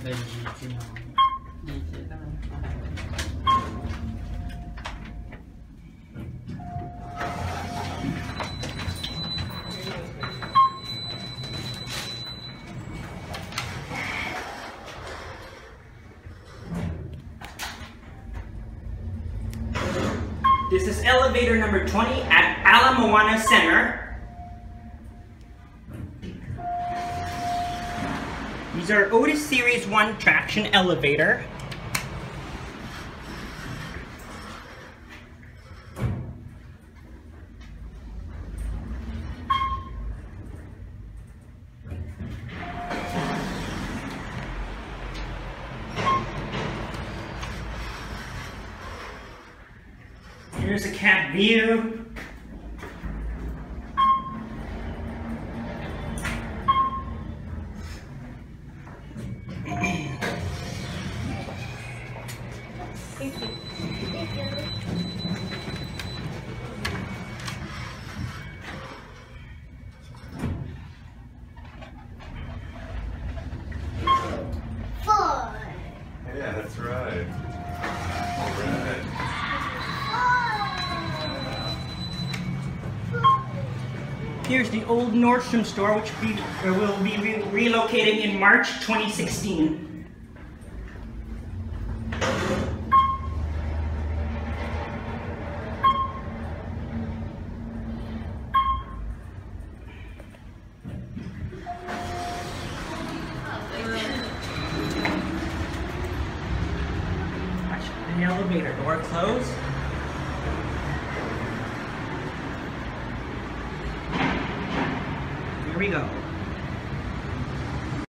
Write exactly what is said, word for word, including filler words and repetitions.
Then G T naman. G T naman. This is elevator number twenty at Moana Center. These are Otis Series one traction elevator. Here's a cat view. Thank you. Thank you. Four. Yeah, that's right. All right. Here's the old Nordstrom store, which be, uh, will be re relocating in March twenty sixteen. Watch the elevator door close. Here we go.